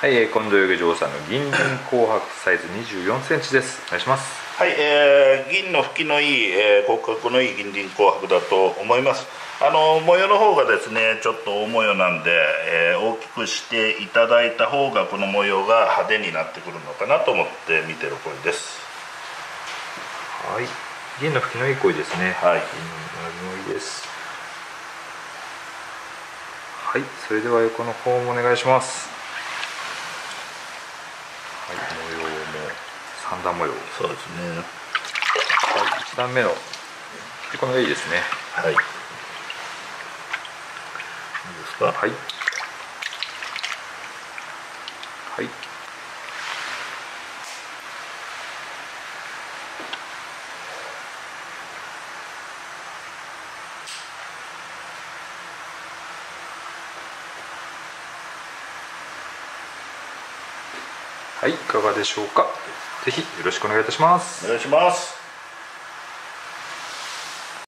はい、近藤遊女さんの銀鱗紅白サイズ24センチです。お願いします。 はい、銀の吹きのいい、骨格のいい銀鱗紅白だと思います。模様の方がですねちょっと大模様なんで、大きくしていただいた方がこの模様が派手になってくるのかなと思って見てる声です。 はい、銀の吹きのいい声ですね。 はい、 銀のいいです。はい、それでは横の方もお願いします。はい、模様も3段模様。 そうですね。 はい、1段目のこのがいいですね。 はい、いいですか。 はいはいはい、いかがでしょうか。ぜひよろしくお願いいたします。 お願いします。